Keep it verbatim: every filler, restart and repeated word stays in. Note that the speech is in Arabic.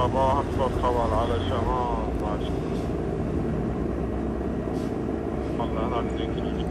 صباح الخبر على شمال ماشي. والله انا بدي